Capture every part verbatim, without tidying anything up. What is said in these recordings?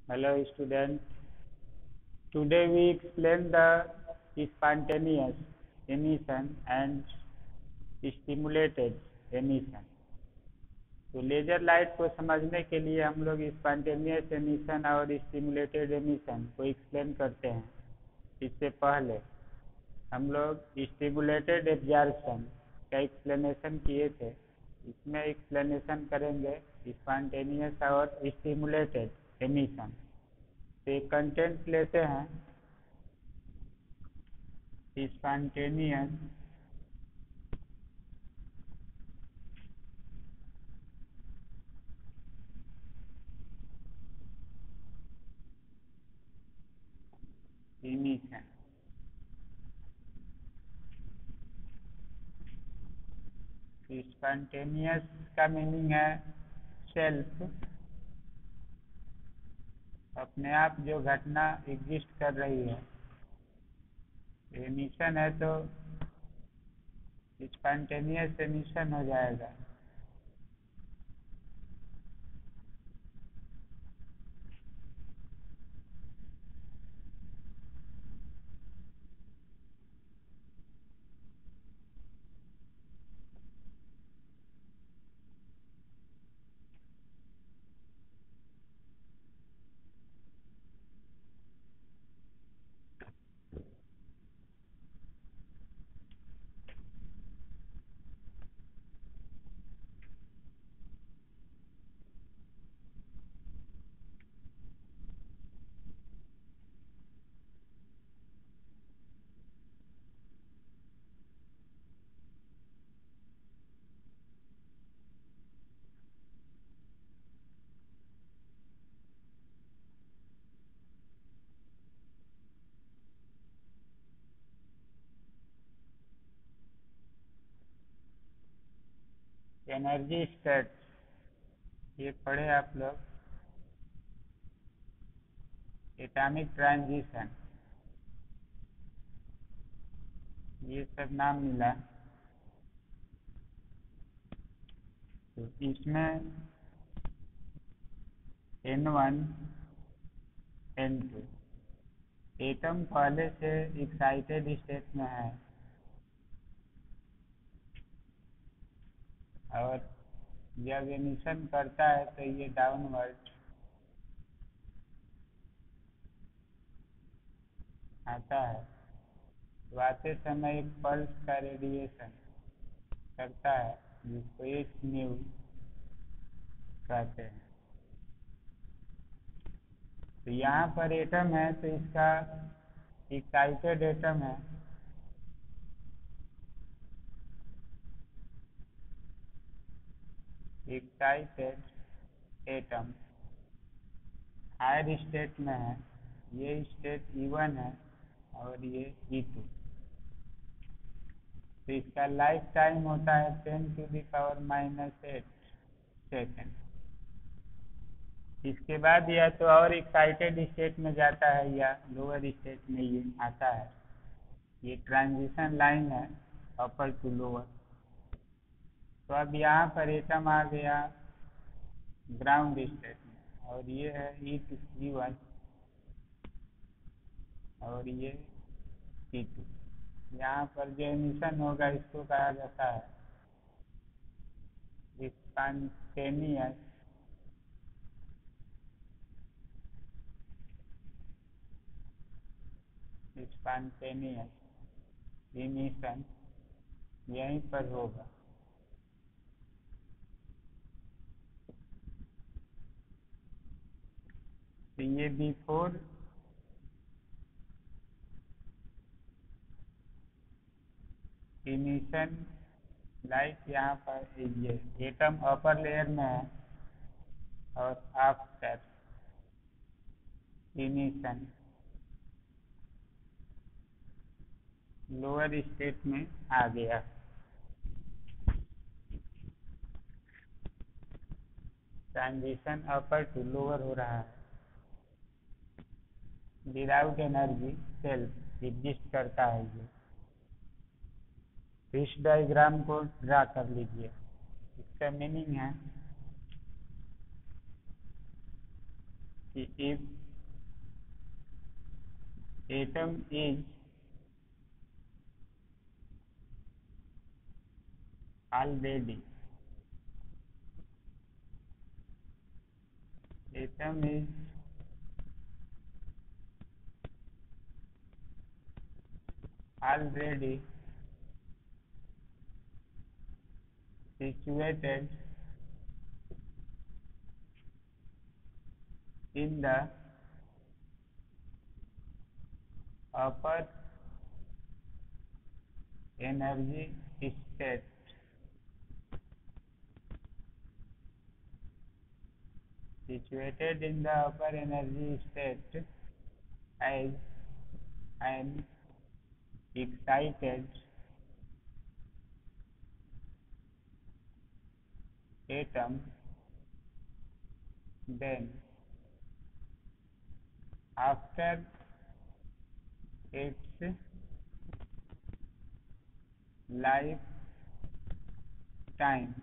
Hello student. Today we explain the spontaneous emission and stimulated emission. तो laser light को समझने के लिए हम लोग स्पॉन्टेनियस एमिशन और स्टिमुलेटेड एमिशन को एक्सप्लेन करते हैं। इससे पहले हम लोग स्टिमुलेटेड एब्जॉर्प्शन का एक्सप्लेनेशन किए थे। इसमें एक्सप्लेनेशन करेंगे स्पॉन्टेनियस और स्टिमुलेटेड एमिशन। तो कंटेंट लेते हैं स्पॉन्टेनियस इमिशन। स्पॉन्टेनियस का मीनिंग है सेल्फ, अपने आप जो घटना एग्जिस्ट कर रही है। एमिशन है तो स्पॉन्टेनियस एमिशन हो जाएगा। एनर्जी स्टेट ये पढ़े आप लोग। एटॉमिक ट्रांजिशन ये सब नाम मिला। तो इसमें N one N two atom पहले से एक्साइटेड स्टेट में है और जब एमिशन करता है तो ये डाउनवर्ड आता है। तो आते समय एक पल्स का रेडिएशन करता है जिसको एच न्यू कहते हैं। तो यहाँ पर एटम है तो इसका एक्साइटेड एटम है। एक्साइटेड एटम हायर स्टेट में है। ये स्टेट ई वन है और ये ई टू। तो इसका लाइफ टाइम होता है ten to the power minus eight second. इसके बाद या तो और एक्साइटेड स्टेट में जाता है या लोअर स्टेट में ये आता है। ये ट्रांजिशन लाइन है अपर टू लोअर। तो अब यहाँ पर एटम आ गया ग्राउंड स्टेट में और ये है ई टू ई वन और ये ई टू। यहाँ पर जो एमिशन होगा इसको कहा जाता है स्पॉन्टेनियस स्पॉन्टेनियस इमिशन यहीं पर होगा। तो ये बिफोर इमिशन लाइट यहाँ पर ये एटम अपर लेयर में है और आफ्टर इमिशन लोअर स्टेट में आ गया। ट्रांजिशन अपर टू लोअर हो रहा है। विदाउट एनर्जी सेल्फ एग्जिस्ट करता है। ये इस डायग्राम को ड्रा कर लीजिए। इसका मीनिंग है if atom is already atom is already situated in the upper energy state situated in the upper energy state as an excited atom, then after its lifetime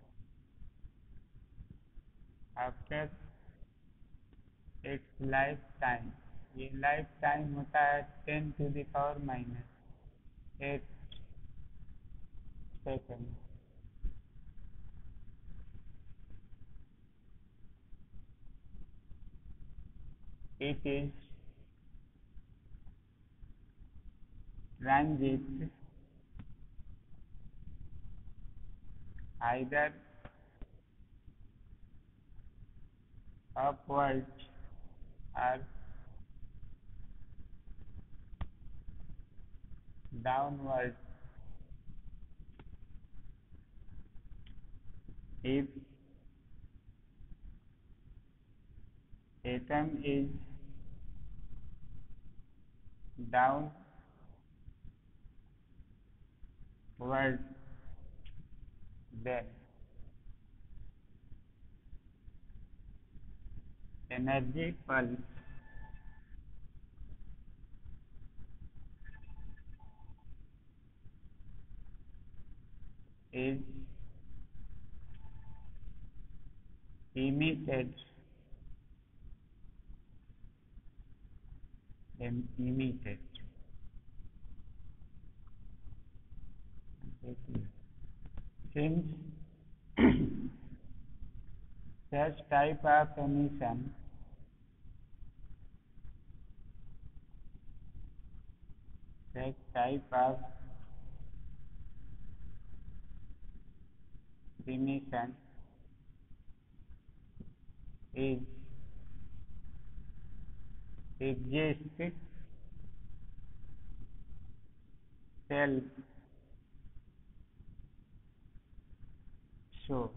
after its lifetime ये life time होता है ten to the power minus eight second it is transit either upward or downward if atom is downward, then energy pulse is emitted em- emitted since such type of emission such type of emission is exist self so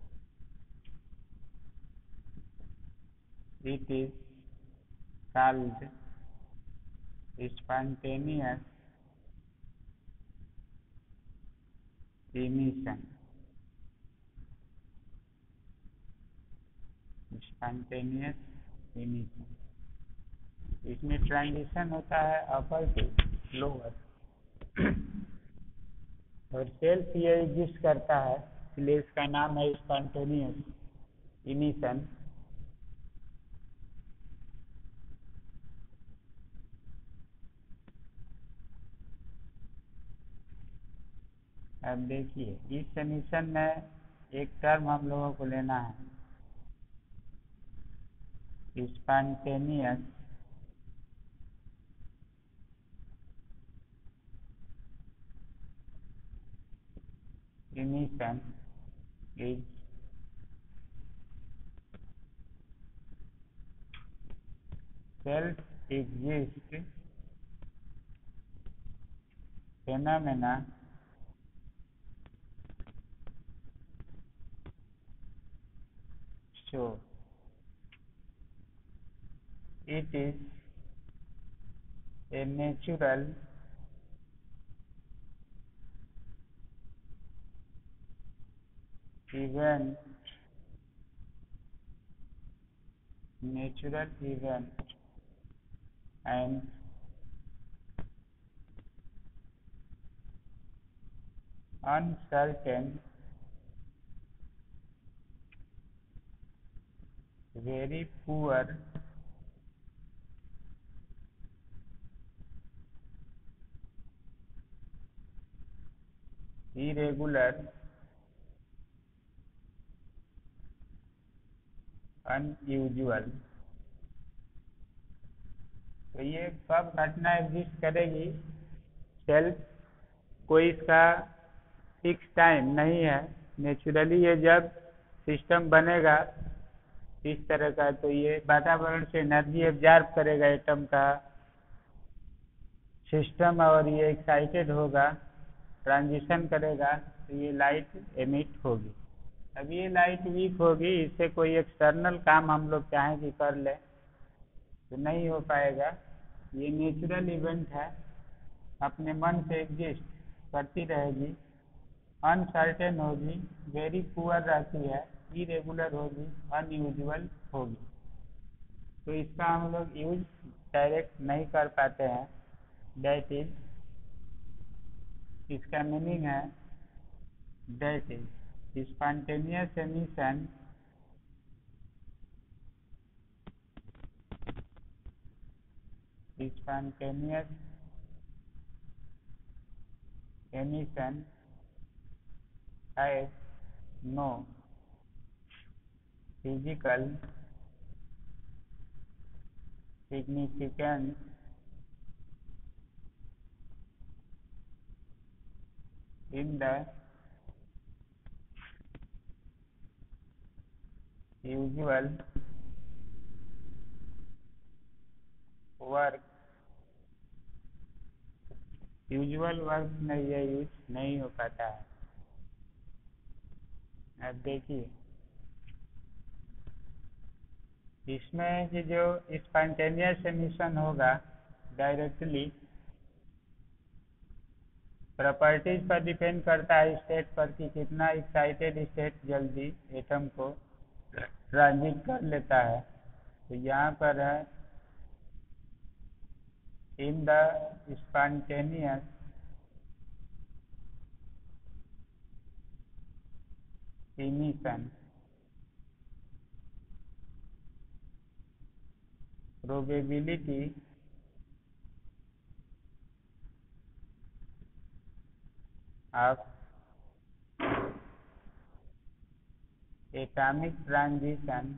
it is called spontaneous emission spontaneous emission इसमें transition होता है upper to lower और self ये exist करता है इसलिए इसका नाम है स्पॉन्टेनियस इमिशन अब देखिए इस एमिशन में एक टर्म हम लोगों को लेना है spontaneous emission is self-exist phenomena so it is a natural event natural event and uncertain very poor irregular, unusual। तो ये कब घटना एग्जिस्ट करेगी? सेल्फ कोई इसका फिक्स टाइम नहीं है, नेचुरली ये जब सिस्टम बनेगा इस तरह का, तो ये वातावरण से एनर्जी एब्जॉर्ब करेगा एटम का सिस्टम, और ये एक्साइटेड होगा, ट्रांजिशन करेगा, तो ये लाइट एमिट होगी। अब ये लाइट वीक होगी, इससे कोई एक्सटर्नल काम हम लोग चाहें कि कर ले तो नहीं हो पाएगा। ये नेचुरल इवेंट है, अपने मन से एग्जिस्ट करती रहेगी, अनसर्टेन होगी, वेरी पुअर रहती है, इरेगुलर होगी, अनयूजुअल होगी। तो इसका हम लोग यूज डायरेक्ट नहीं कर पाते हैं। दैट इज, इसका मीनिंग है that is spontaneous emission spontaneous emission has no physical significance in the usual work। Usual work में ये यूज नहीं हो पाता है। अब देखिए इसमें कि जो स्पॉन्टेनियस एमिशन होगा डायरेक्टली प्रॉपर्टीज पर डिपेंड करता है, स्टेट पर कि कितना एक्साइटेड स्टेट जल्दी एटम को ट्रांजिट कर लेता है। तो यहाँ पर है in the spontaneous emission probability of atomic transition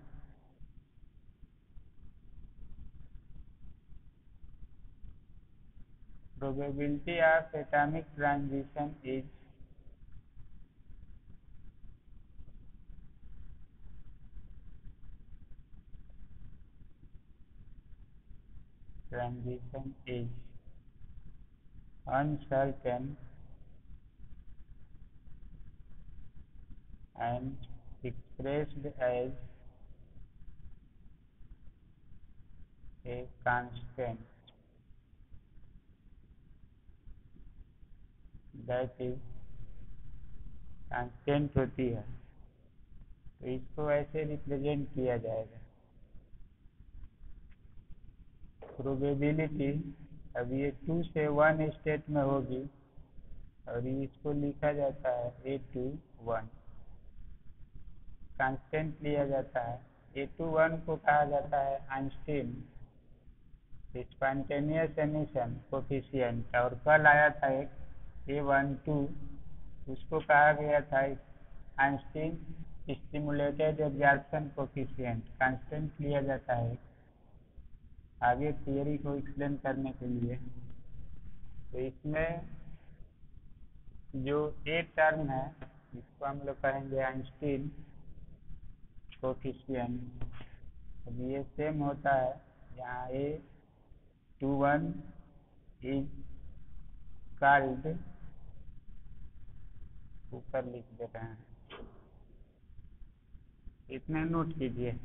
probability of atomic transition is transition is uncertain and expressed as a constant, that is constant होती है। तो इसको ऐसे रिप्रेजेंट किया जाएगा प्रोबेबिलिटी। अब ये टू से वन स्टेट में होगी और इसको लिखा जाता है ए टू वन, कांस्टेंट लिया जाता है। ए टू वन को कहा जाता है आइंस्टीन स्पॉन्टेनियस एमिशन कोफिशिएंट, और कल आया था एक ए वन टू, उसको कहा गया था Einstein stimulated absorption coefficient. Constant लिया जाता है आगे थियरी को एक्सप्लेन करने के लिए। तो इसमें जो ए टर्म है इसको हम लोग कहेंगे आइंस्टीन कोफिशिएंट। अब ये सेम होता है, यहाँ A two one is called, ऊपर लिख दे रहे हैं, इतना नोट कीजिए।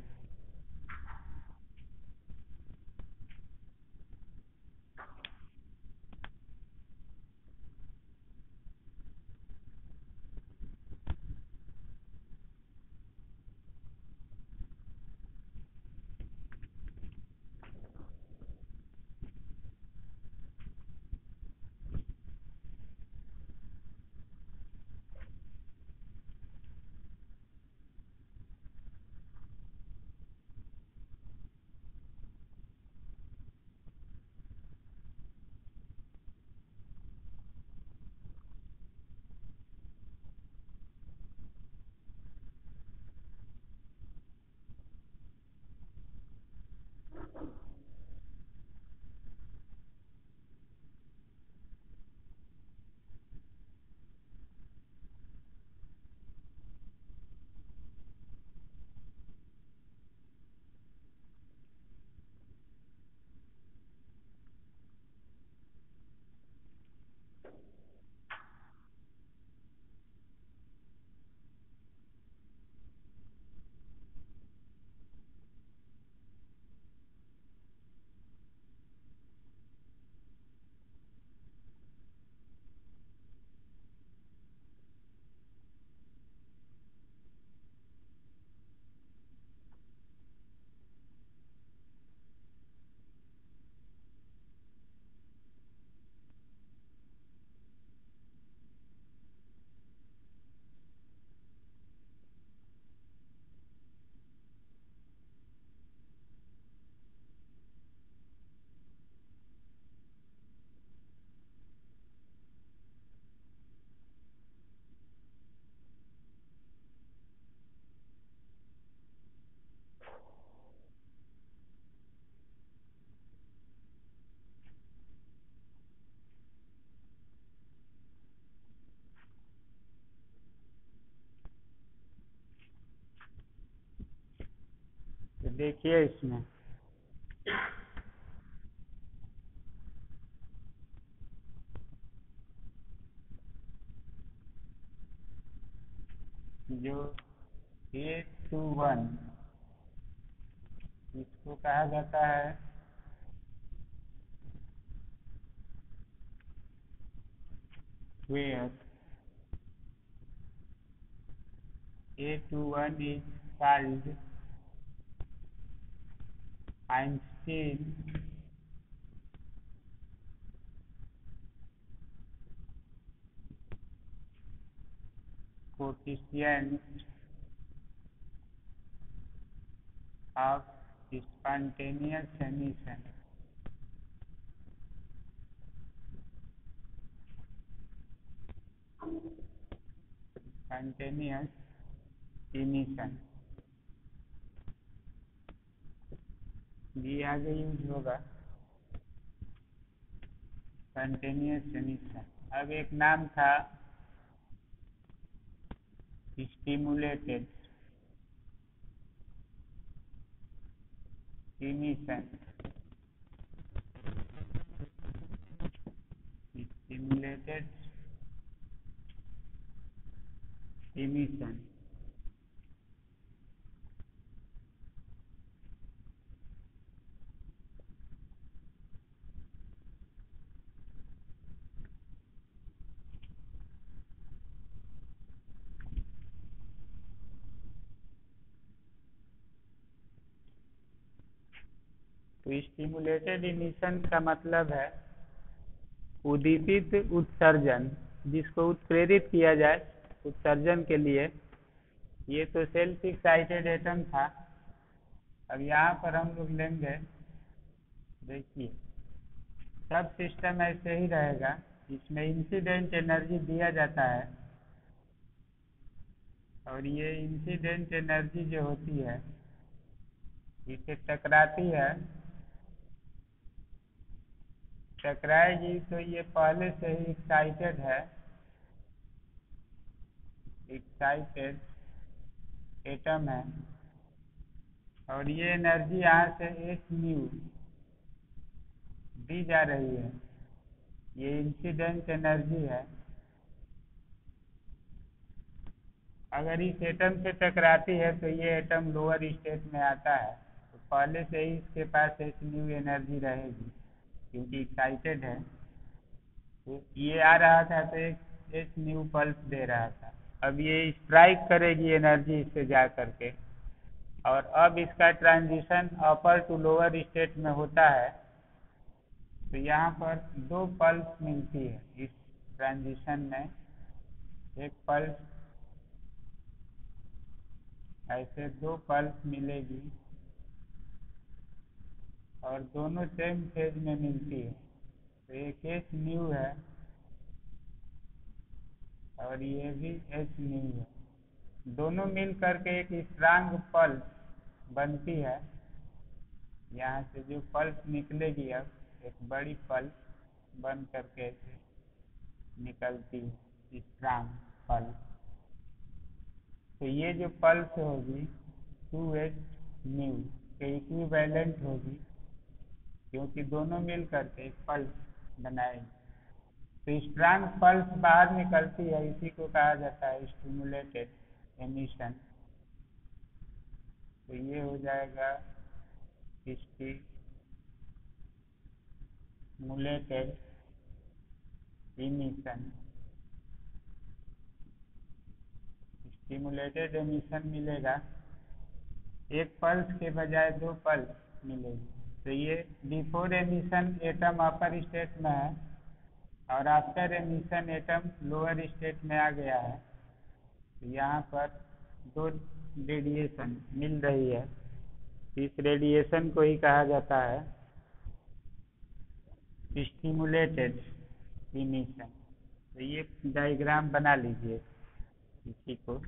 देखिए इसमें जो ए टू वन इसको कहा जाता है where A twenty-one is called Einstein coefficient of spontaneous emission. Spontaneous emission भी आगे यूज होगा spontaneous emission। अब एक नाम था stimulated emission। stimulated emission तो स्टिमुलेटेड इमिशन का मतलब है उद्दीपित उत्सर्जन, जिसको उत्प्रेरित किया जाए उत्सर्जन के लिए। ये तो सेल्फ एक्साइटेड एटम था। अब यहाँ पर हम लोग लेंगे, देखिए सब सिस्टम ऐसे ही रहेगा, इसमें इंसिडेंट एनर्जी दिया जाता है और ये इंसिडेंट एनर्जी जो होती है इसे टकराती है, टकराएगी तो ये पहले से ही एक्साइटेड है, एक्साइटेड एटम है और ये एनर्जी यहाँ से एच न्यू दी जा रही है, ये इंसिडेंट एनर्जी है। अगर इस एटम से टकराती है तो ये एटम लोअर स्टेट में आता है, तो पहले से ही इसके पास एच न्यू एनर्जी रहेगी क्योंकि एक्साइटेड है। तो ये आ रहा था तो एक एच न्यू पल्स दे रहा था। अब ये स्ट्राइक करेगी एनर्जी इससे जा करके और अब इसका transition upper to lower state में होता है, तो यहाँ पर दो पल्स मिलती है इस ट्रांजिशन में। एक पल्स ऐसे दो पल्स मिलेगी और दोनों सेम फेज में मिलती है, तो एक एच न्यू है और ये भी एच न्यू है। दोनों मिल करके एक स्ट्रांग पल्स बनती है। यहाँ से जो पल्स निकलेगी अब एक बड़ी पल्स बन करके ऐसे निकलती है, स्ट्रांग पल्स। तो ये जो पल्स होगी टू एच न्यू के इक्विवेलेंट होगी क्योंकि दोनों मिल करके एक पल्स बनाएगी। तो स्ट्रांग पल्स बाहर निकलती है, इसी को कहा जाता है स्टिमुलेटेड एमिशन। तो ये हो जाएगा स्टिमुलेटेड इमिशन। स्टिमुलेटेड एमिशन मिलेगा, एक पल्स के बजाय दो पल्स मिलेगी। तो ये before emission atom upper state में है और after emission atom lower state में आ गया है, तो यहाँ पर दो रेडिएशन मिल रही है। इस रेडिएशन को ही कहा जाता है स्टिमुलेटेड इमिशन। तो ये डायग्राम बना लीजिए इसी को।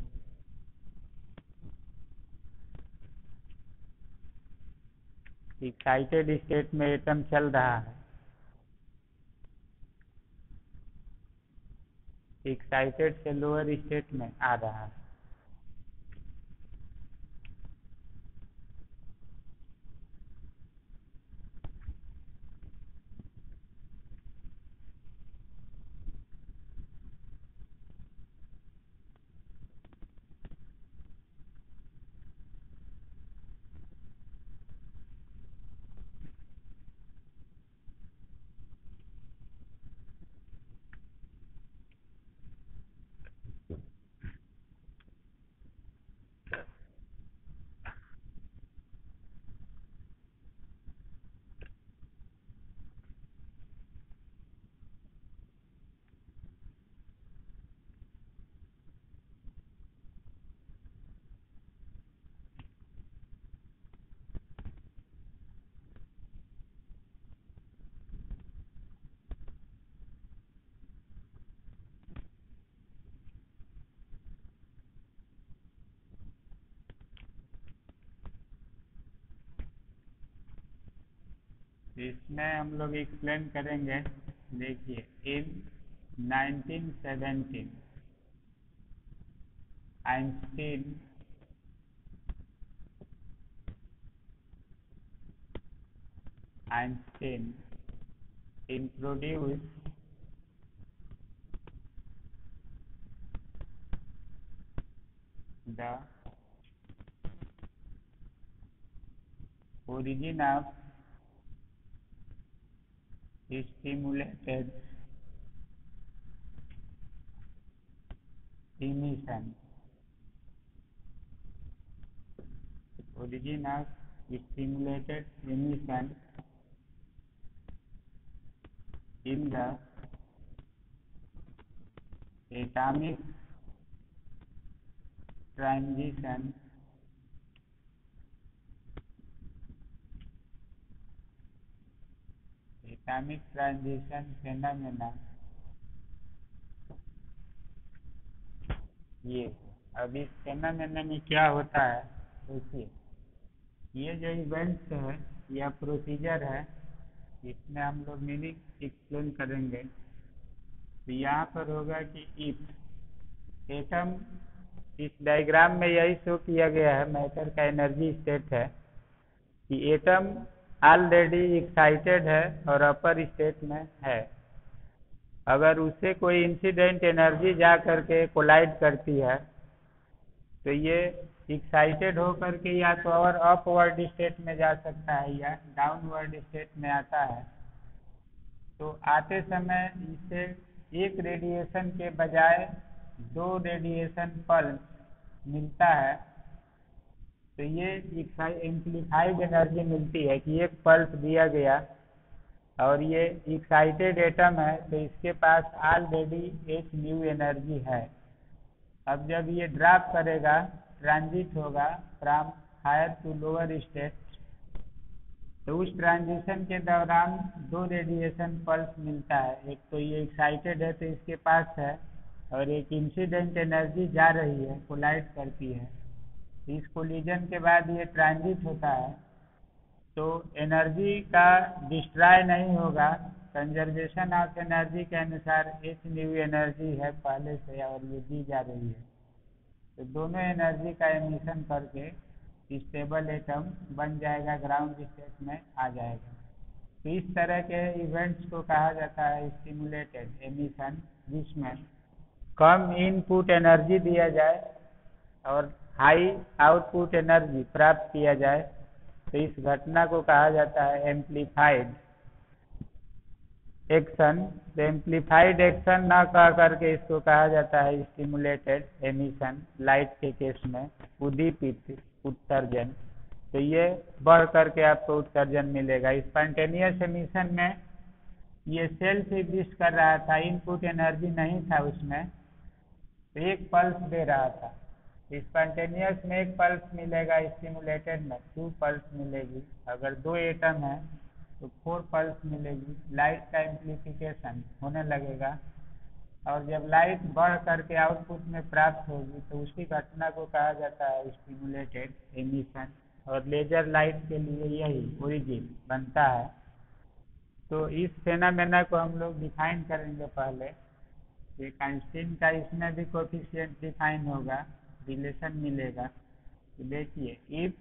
एक्साइटेड स्टेट में एटम चल रहा है, एक्साइटेड से लोअर स्टेट में आ रहा है। इसमें हम लोग एक्सप्लेन करेंगे। देखिए, in nineteen seventeen Einstein Einstein introduced the origin of stimulated emission origin of stimulated emission in the atomic transition atomic transition phenomena। ये अब इस फेनोमेना में क्या होता है, देखिए ये जो इवेंट्स है या प्रोसीजर है, इसमें हम लोग मीनिंग एक्सप्लेन करेंगे। तो यहाँ पर होगा कि इफ एटम, इस डायग्राम में यही शो किया गया है, मैटर का एनर्जी स्टेट है कि एटम ऑलरेडी एक्साइटेड है और अपर स्टेट में है। अगर उसे कोई इंसिडेंट एनर्जी जा करके कोलाइड करती है तो ये एक्साइटेड होकर के या तो और अपवर्ड स्टेट में जा सकता है या डाउनवर्ड स्टेट में आता है। तो आते समय इसे एक रेडिएशन के बजाय दो रेडिएशन पल्स मिलता है। तो ये एम्प्लीफाइड एनर्जी मिलती है कि एक पल्स दिया गया और ये एक्साइटेड एटम है तो इसके पास ऑलरेडी एक न्यू एनर्जी है। अब जब ये ड्रॉप करेगा, ट्रांजिट होगा from higher to lower state, तो उस ट्रांजिशन के दौरान दो रेडिएशन पल्स मिलता है। एक तो ये एक्साइटेड है तो इसके पास है, और एक इंसिडेंट एनर्जी जा रही है, कोलाइड करती है। इस कोलिजन के बाद ये ट्रांजिट होता है तो एनर्जी का डिस्ट्रॉय नहीं होगा। कंजर्वेशन ऑफ एनर्जी के अनुसार एक न्यू एनर्जी है पहले से और ये दी जा रही है, तो दोनों एनर्जी का एमिशन करके स्टेबल एटम बन जाएगा, ग्राउंड स्टेट में आ जाएगा। तो इस तरह के इवेंट्स को कहा जाता है स्टिमुलेटेड एमिशन, जिसमें कम इनपुट एनर्जी दिया जाए और हाई आउटपुट एनर्जी प्राप्त किया जाए। तो इस घटना को कहा जाता है एम्प्लीफाइड एक्शन। तो एम्प्लीफाइड एक्शन ना कह करके इसको कहा जाता है स्टिमुलेटेड एमिशन। लाइट के केस में उद्दीपित उत्सर्जन, तो ये बढ़ करके आपको उत्सर्जन मिलेगा। स्पॉन्टेनियस एमिशन में ये सेल्फ एग्जिस्ट कर रहा था, इनपुट एनर्जी नहीं था उसमें, तो एक पल्स दे रहा था। स्पॉन्टेनियस में एक पल्स मिलेगा, स्टिमुलेटेड में टू पल्स मिलेगी। अगर दो एटम है तो फोर पल्स मिलेगी। लाइट का एम्प्लीफिकेशन होने लगेगा और जब लाइट बढ़ करके आउटपुट में प्राप्त होगी तो उसी घटना को कहा जाता है स्टिमुलेटेड एमिशन। और लेजर लाइट के लिए यही ओरिजिन बनता है। तो इस फेनोमेना को हम लोग डिफाइन करेंगे। पहले एक आइंस्टीन का इसमें भी कोफिशिएंट डिफाइन होगा, रिलेशन मिलेगा। तो देखिए, इफ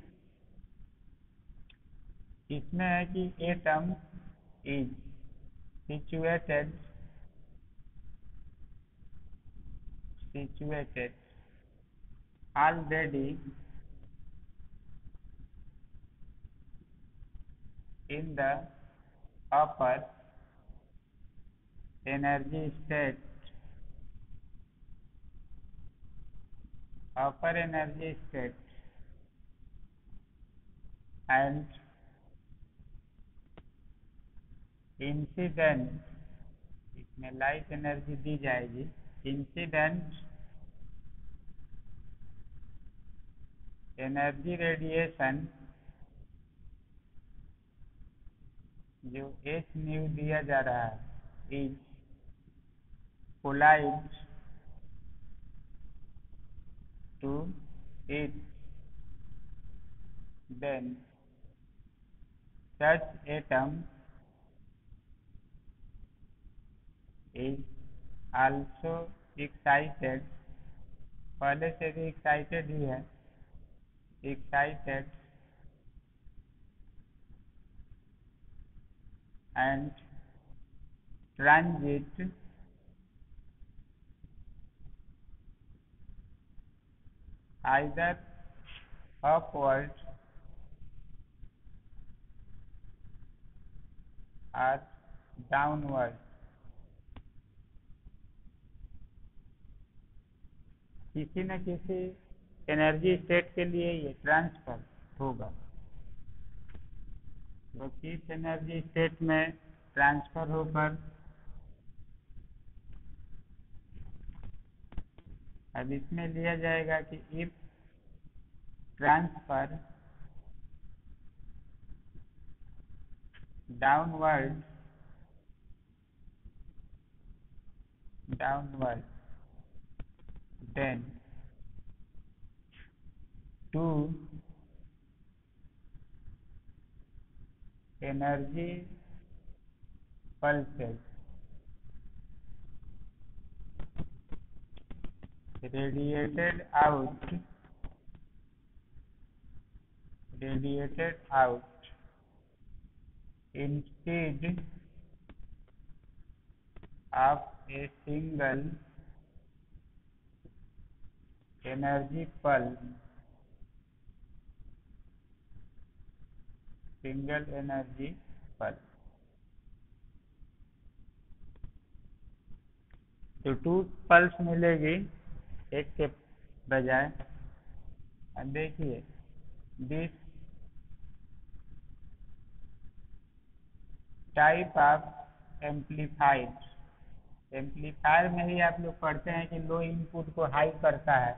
इसमें है कि atom is situated situated already in the upper energy state upper energy state and incident, इसमें लाइट एनर्जी दी जाएगी। इंसिडेंट एनर्जी रेडिएशन जो एच न्यू दिया जा रहा है is collide to it, then such atom is also excited, पहले से भी excited ही है, excited and transit either upward or downward, किसी न किसी एनर्जी स्टेट के लिए ये ट्रांसफर होगा। तो किस एनर्जी स्टेट में ट्रांसफर होकर, अब इसमें लिया जाएगा कि if transfer downward downward then two energy pulses radiated out radiated out instead of a single energy pulse single energy pulse तो टू पल्स मिलेगी एक के बजाय। अब देखिए this type of amplified, amplifier में ही आप लोग पढ़ते हैं कि लो इनपुट को हाई करता है,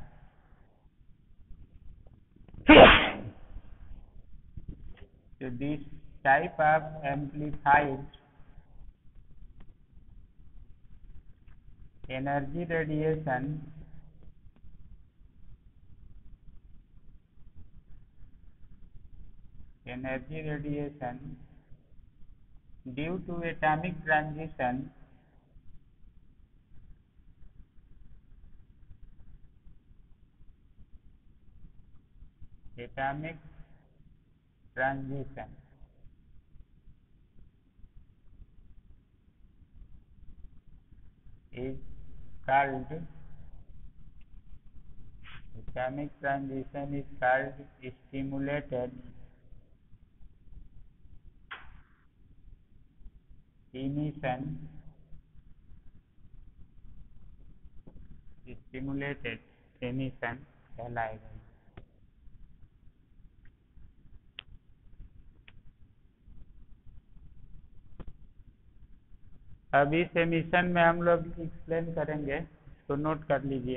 तो this type of amplified energy radiation energy radiation due to atomic transition atomic transition is called atomic transition is called stimulated emission stimulated emission कहलाएगा। अब इस एमिशन में हम लोग एक्सप्लेन करेंगे, इसको नोट कर लीजिए।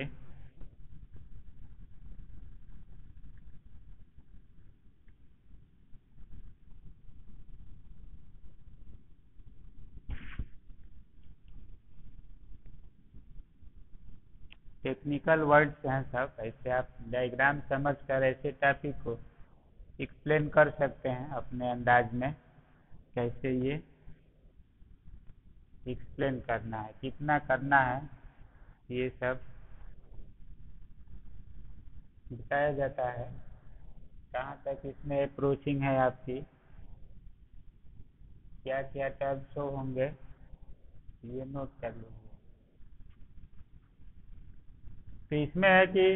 टेक्निकल वर्ड्स हैं सब, ऐसे आप डायग्राम समझ कर ऐसे टॉपिक को एक्सप्लेन कर सकते हैं अपने अंदाज में, कैसे ये एक्सप्लेन करना है, कितना करना है, ये सब बताया जाता है। कहाँ तक इसमें अप्रोचिंग है आपकी, क्या क्या टर्म शो होंगे, ये नोट कर लीजिए। तो इसमें है कि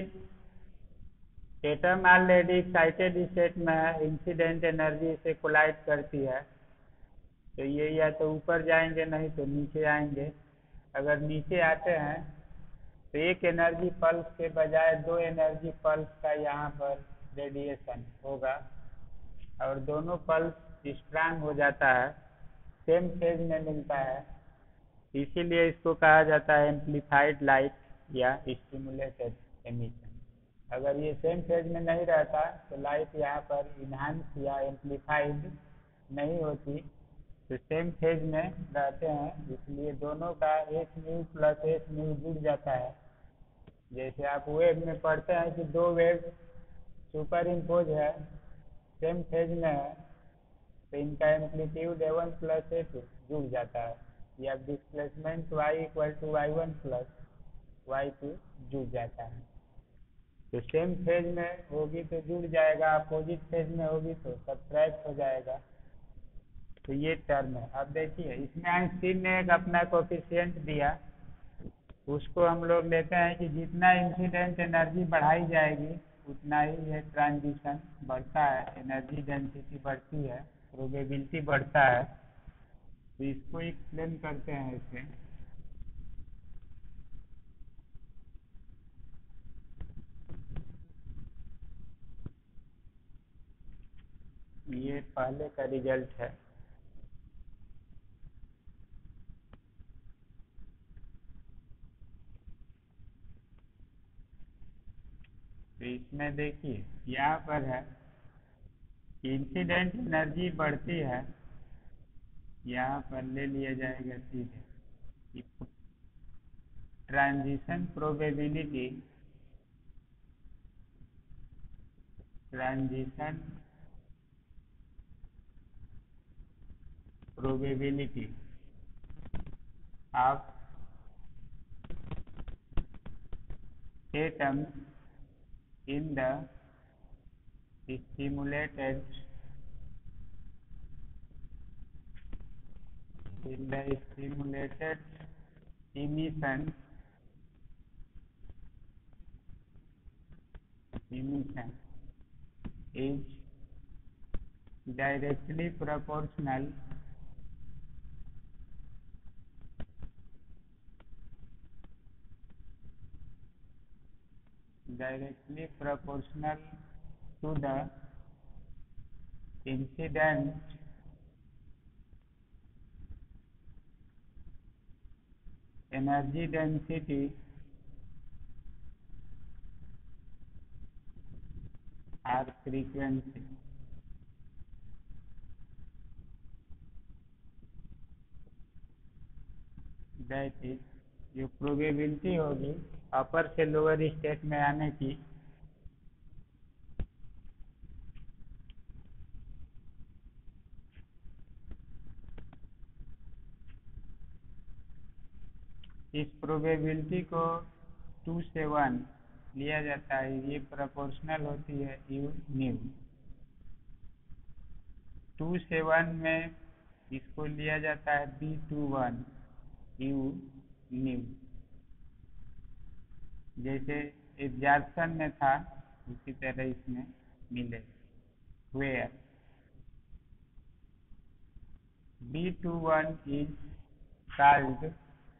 एटम ऑलरेडी एक्साइटेड स्टेट में है, इंसिडेंट एनर्जी से कोलाइड करती है, तो ये या तो ऊपर जाएंगे नहीं तो नीचे आएंगे। अगर नीचे आते हैं तो एक एनर्जी पल्स के बजाय दो एनर्जी पल्स का यहाँ पर रेडिएशन होगा और दोनों पल्स स्ट्रांग हो जाता है, सेम फेज में मिलता है, इसीलिए इसको कहा जाता है एम्पलीफाइड लाइट या स्टिमुलेटेड एमिशन। अगर ये सेम फेज में नहीं रहता तो लाइट यहाँ पर इन्हांस या एम्पलीफाइड नहीं होती, तो सेम फेज में रहते हैं, इसलिए दोनों का h nu plus h nu जुड़ जाता है। जैसे आप वेव में पढ़ते हैं कि दो वेव सुपर इम्पोज है, सेम फेज में है, तो इनका amplitude a one plus a two जुड़ जाता है, या displacement y equal to y one plus y two जुड़ जाता है। तो सेम फेज में होगी तो जुड़ जाएगा, अपोजिट फेज में होगी तो सब्ट्रैक्ट हो जाएगा। तो ये टर्म है। अब देखिए इसमें आइंस्टीन ने एक अपना कोफिशिएंट दिया, उसको हम लोग लेते हैं कि जितना इंसिडेंट एनर्जी बढ़ाई जाएगी उतना ही ये ट्रांजिशन बढ़ता है, एनर्जी डेंसिटी बढ़ती है, प्रोबेबिलिटी बढ़ता है। तो इसको एक्सप्लेन करते हैं इसे। ये पहले का रिजल्ट है। तो इसमें देखिए यहाँ पर है इंसिडेंट एनर्जी बढ़ती है, यहाँ पर ले लिया जाएगा सीधे transition probability, transition probability of atoms in the stimulated in the stimulated emission emission is directly proportional directly proportional to the incident energy density or frequency। That is जो प्रोबेबिलिटी होगी अपर से लोअर स्टेट में आने की, इस probability को to से one लिया जाता है। ये प्रोपोर्शनल होती है यू न्यू। टू से वन में इसको लिया जाता है B two one u nu. जैसे एब्जॉर्प्शन में था उसी तरह इसमें मिले, where B two one is called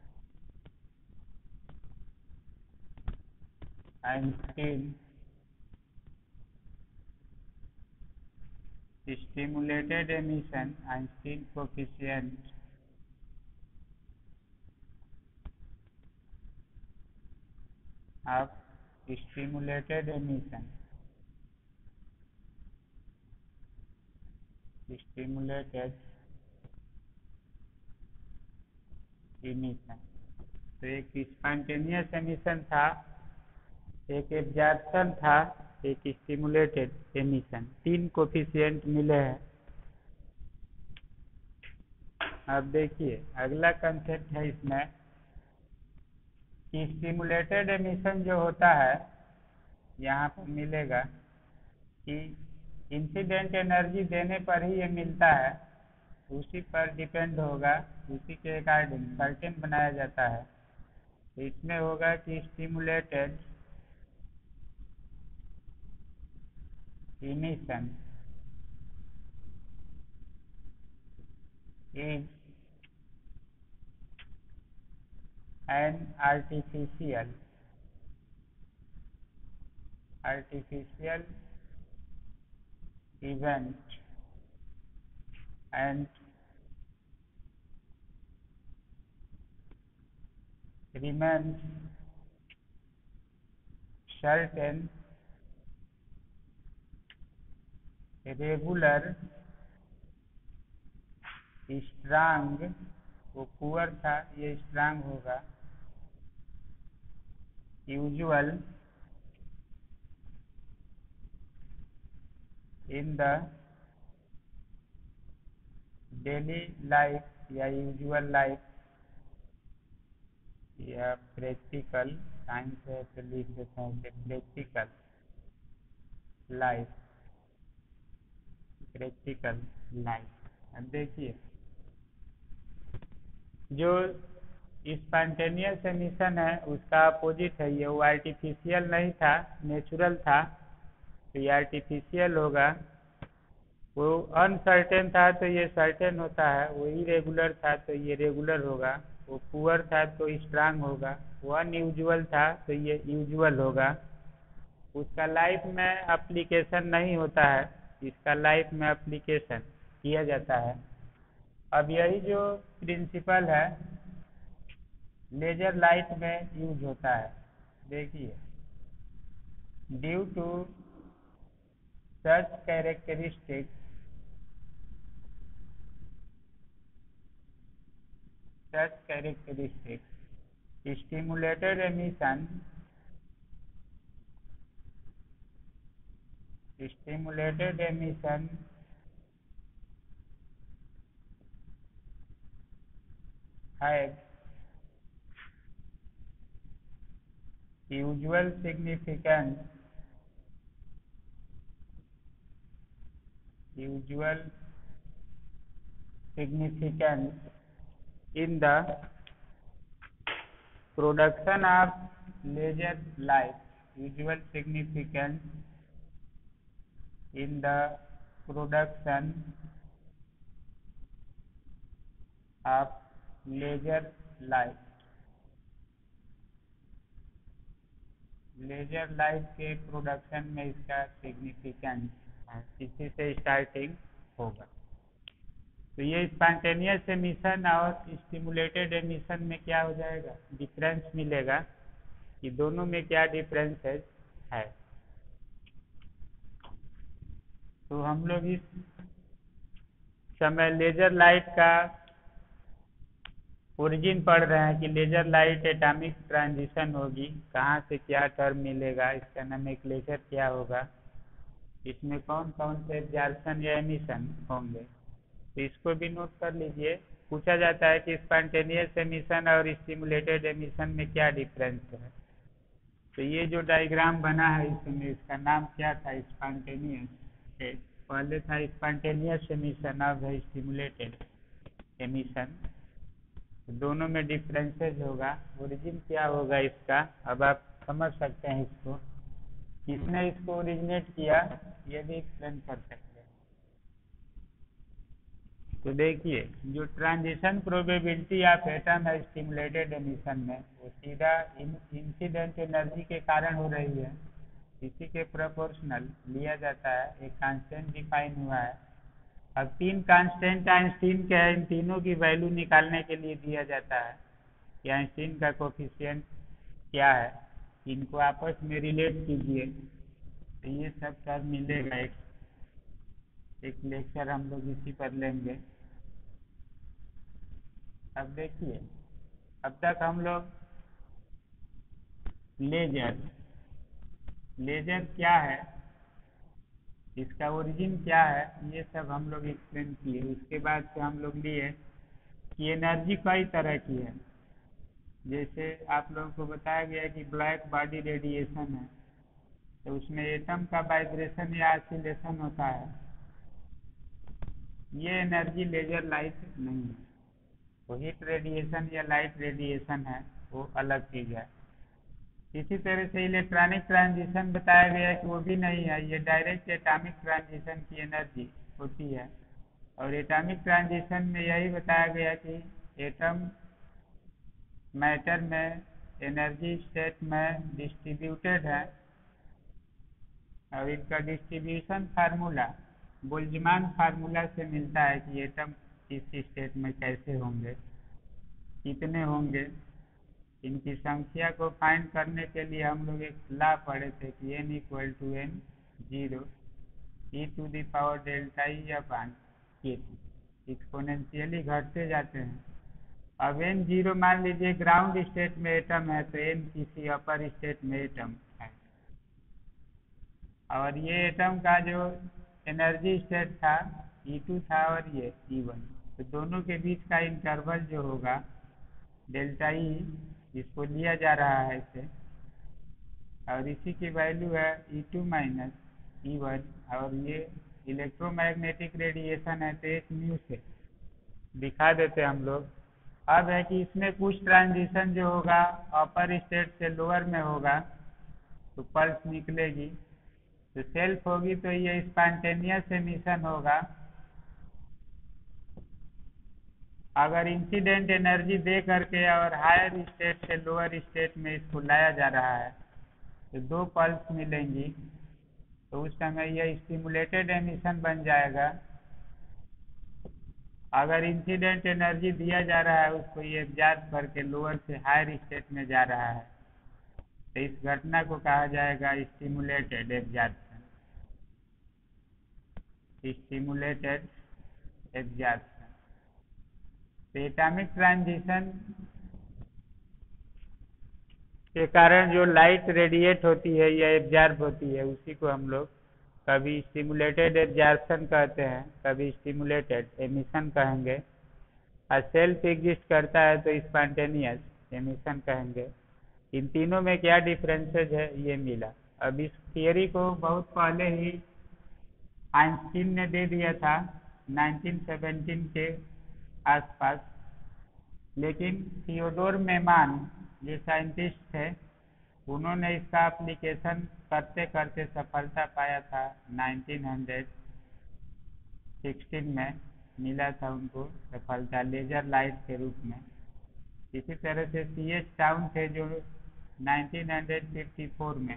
Einstein stimulated emission, Einstein coefficient of stimulated emission, stimulated emission। तो एक स्पॉन्टेनियस एमिशन था, एक एब्जॉर्प्शन था, एक स्टिमुलेटेड एमिशन, तीन कोफिशिएंट मिले हैं। अब देखिए अगला कंसेप्ट है इसमें कि स्टिमुलेटेड एमिशन जो होता है यहाँ पर मिलेगा कि इंसिडेंट एनर्जी देने पर ही ये मिलता है, उसी पर डिपेंड होगा, उसी के अकॉर्डिंग सर्टेन बनाया जाता है। तो इसमें होगा कि stimulated emission is an artificial artificial event and remains certain regular strong, वो पुअर था ये स्ट्रांग होगा, usual in the daily life या यूजुअल लाइफ या प्रैक्टिकल साइंस है तो लिख देते हैं प्रैक्टिकल लाइफ, प्रैक्टिकल लाइफ। अब देखिए जो स्पॉन्टेनियस एमिशन है उसका अपोजिट है ये, वो आर्टिफिशियल नहीं था, नेचुरल था, तो ये आर्टिफिशियल होगा। वो अनसर्टेन था तो ये सर्टेन होता है, वो इरेगुलर था तो ये रेगुलर होगा, वो पुअर था तो स्ट्रांग होगा, वो अनयूजुअल था तो ये यूजुअल होगा। उसका लाइफ में एप्लीकेशन नहीं होता है, इसका लाइफ में एप्लीकेशन किया जाता है। अब यही जो प्रिंसिपल है लेजर लाइट में यूज होता है। देखिए due to such characteristics such characteristics stimulated emission stimulated emission have usual significance usual significance in the production of laser light, usual significance in the production of laser light, laser light के production में इसका significance है, इसी से starting होगा। तो ये spontaneous emission और स्टिमुलेटेड एमिशन में क्या हो जाएगा, डिफरेंस मिलेगा कि दोनों में क्या डिफरेंसेस है। तो हम लोग इस समय लेजर लाइट का ओरिजिन पढ़ रहे हैं कि लेजर लाइट एटॉमिक ट्रांजिशन होगी, कहाँ से क्या टर्म मिलेगा, इसका नोमेनक्लेचर क्या होगा, इसमें कौन कौन से एब्जॉर्प्शन या एमिशन होंगे, तो इसको भी नोट कर लीजिए। पूछा जाता है कि स्पॉन्टेनियस एमिशन और स्टिमुलेटेड एमिशन में क्या डिफरेंस है। तो ये जो डायग्राम बना है इसमें इसका नाम क्या था, स्पॉन्टेनियस, पहले था स्पॉन्टेनियस एमिशन, अब है स्टिमुलेटेड एमिशन। दोनों में डिफरेंसेस होगा, ओरिजिन क्या होगा इसका, अब आप समझ सकते हैं इसको, किसने इसको ओरिजिनेट किया ये भी एक्सप्लेन कर सकते हैं। तो देखिए जो ट्रांजिशन प्रोबेबिलिटी ऑफ एटम है स्टिमुलेटेड एमिशन में, वो सीधा इंसिडेंट एनर्जी के कारण हो रही है, इसी के प्रोपोर्शनल लिया जाता है, एक कांस्टेंट डिफाइन हुआ है। अब तीन कांस्टेंट आइंस्टीन के हैं, इन तीनों की वैल्यू निकालने के लिए दिया जाता है कि आइंस्टीन का कोफिशिएंट क्या है, इनको आपस में रिलेट कीजिए, तो ये सब सब मिलेगा। एक एक लेक्चर हम लोग इसी पर लेंगे। अब देखिए अब तक हम लोग लेजर लेजर क्या है, इसका ओरिजिन क्या है, ये सब हम लोग एक्सप्लेन किए। उसके बाद से हम लोग लिए कि एनर्जी कई तरह की है, जैसे आप लोगों को बताया गया कि ब्लैक बॉडी रेडिएशन है, तो उसमें एटम का वाइब्रेशन या ऑसिलेशन होता है, ये एनर्जी लेजर लाइट नहीं है। वो हीट रेडिएशन या लाइट रेडिएशन है, वो अलग चीज़ है। इसी तरह से इलेक्ट्रॉनिक ट्रांजिशन बताया गया कि वो भी नहीं है, ये डायरेक्ट एटॉमिक ट्रांजिशन की एनर्जी होती है। और एटॉमिक ट्रांजिशन में यही बताया गया कि एटम मैटर में एनर्जी स्टेट में डिस्ट्रीब्यूटेड है, और इनका डिस्ट्रीब्यूशन फार्मूला बोल्ट्जमान फार्मूला से मिलता है कि एटम किस स्टेट में कैसे होंगे, कितने होंगे। इनकी संख्या को फाइंड करने के लिए हम लोग एक लॉ पढ़े थे कि N equal to N zero e to the power delta E upon k T, exponentially घटते जाते हैं। अब एन जीरो मान लीजिए ग्राउंड स्टेट में एटम है, तो एन किसी अपर स्टेट में एटम है, और ये एटम का जो एनर्जी स्टेट था ई टू था और ये ई वन, तो दोनों के बीच का इंटरवल जो होगा डेल्टा ई इसको लिया जा रहा है इसे, और इसी की वैल्यू है E two minus E one, और ये इलेक्ट्रोमैग्नेटिक रेडिएशन है तो एक म्यू से दिखा देते हम लोग। अब है कि इसमें कुछ ट्रांजिशन जो होगा अपर स्टेट से लोअर में होगा तो पल्स निकलेगी, तो सेल्फ होगी तो ये स्पॉन्टेनियस एमिशन होगा। अगर इंसिडेंट एनर्जी दे करके और हायर स्टेट से लोअर स्टेट में इसको लाया जा रहा है तो दो पल्स मिलेंगी, तो उस समय यह स्टिमुलेटेड एमिशन बन जाएगा। अगर इंसिडेंट एनर्जी दिया जा रहा है उसको ये एब्जॉर्ब करके लोअर से हायर स्टेट में जा रहा है, तो इस घटना को कहा जाएगा stimulated absorption, stimulated absorption. Atomic transition के कारण जो लाइट रेडिएट होती है या एब्जॉर्ब होती है उसी को हम लोग कभी स्टिमुलेटेड एब्जॉर्प्शन कहते हैं, कभी स्टिमुलेटेड एमिशन कहेंगे। और सेल्फ एग्जिस्ट करता है तो स्पॉन्टेनियस एमिशन कहेंगे। इन तीनों में क्या डिफरेंसेज है ये मिला। अब इस थियरी को बहुत पहले ही आइंस्टीन ने दे दिया था नाइनटीन सेवेंटीन के आसपास, लेकिन थियोडोर मेमान जो साइंटिस्ट थे उन्होंने इसका एप्लीकेशन करते करते सफलता पाया था। नाइनटीन सिक्सटीन में मिला था उनको सफलता लेजर लाइट के रूप में। इसी तरह से सी एच टाउन थे जो नाइनटीन फिफ्टी फोर में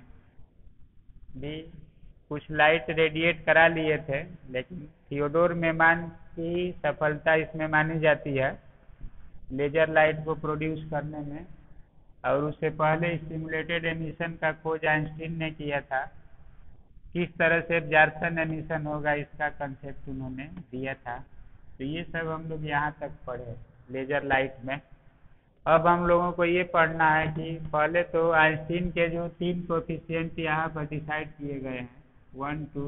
भी कुछ लाइट रेडिएट करा लिए थे, लेकिन थियोडोर मेमान की सफलता इसमें मानी जाती है लेजर लाइट को प्रोड्यूस करने में। और उससे पहले स्टिमुलेटेड एमिशन का खोज आइंस्टीन ने किया था। किस तरह से एब्जॉर्प्शन एमिशन होगा इसका कंसेप्ट उन्होंने दिया था। तो ये सब हम लोग यहाँ तक पढ़े लेजर लाइट में। अब हम लोगों को ये पढ़ना है कि पहले तो आइंस्टीन के जो तीन कोफिशिएंट यहाँ पर डिसाइड किए गए हैं, one two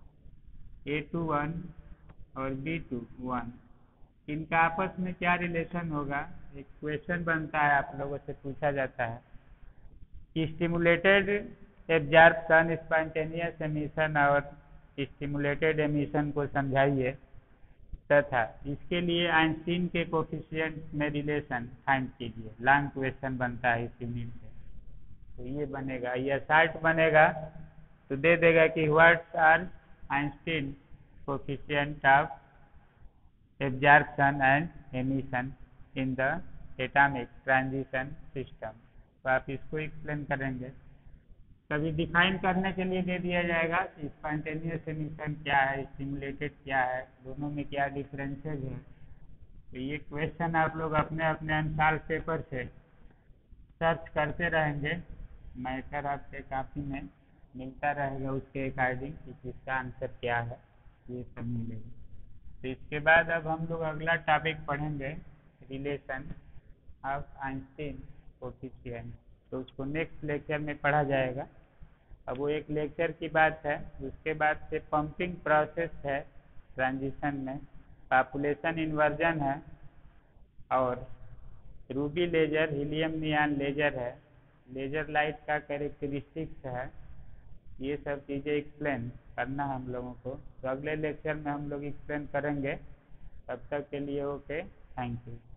A two one और बी टू वन, इनका आपस में क्या रिलेशन होगा। एक क्वेश्चन बनता है, आप लोगों से पूछा जाता है कि स्टिमुलेटेड एब्जॉर्प्शन, स्पॉन्टेनियस एमिशन और स्टिमुलेटेड एमिशन को समझाइए तथा इसके लिए आइंस्टीन के कोफिशिएंट में रिलेशन फाइंड कीजिए। लॉन्ग क्वेश्चन बनता है इस यूनिट से। तो ये बनेगा, यह शार्ट बनेगा तो दे देगा कि what are Einstein coefficient of absorption and emission in the atomic transition system. तो आप इसको एक्सप्लेन करेंगे। कभी डिफाइन करने के लिए दे दिया जाएगा कि स्पॉन्टेनियस एमिशन क्या है, स्टिमुलेटेड क्या है, दोनों में क्या डिफरेंसेज है। तो ये क्वेश्चन आप लोग अपने अपने अनुसार पेपर से सर्च करते रहेंगे। मैटर आपके काफ़ी में मिलता रहेगा उसके अकॉर्डिंग कि इसका आंसर क्या है, ये सब मिलेगा। तो इसके बाद अब हम लोग अगला टॉपिक पढ़ेंगे रिलेशन ऑफ आइंस्टीन कोफिशिएंट। तो उसको नेक्स्ट लेक्चर में पढ़ा जाएगा। अब वो एक लेक्चर की बात है। उसके बाद से पंपिंग प्रोसेस है ट्रांजिशन में, पॉपुलेशन इन्वर्जन है और ruby laser, helium neon laser है, लेजर लाइट का कैरेक्टरिस्टिक्स है। ये सब चीज़ें एक्सप्लेन करना है हम लोगों को। तो अगले लेक्चर में हम लोग एक्सप्लेन करेंगे। तब तक के लिए ओके, थैंक यू।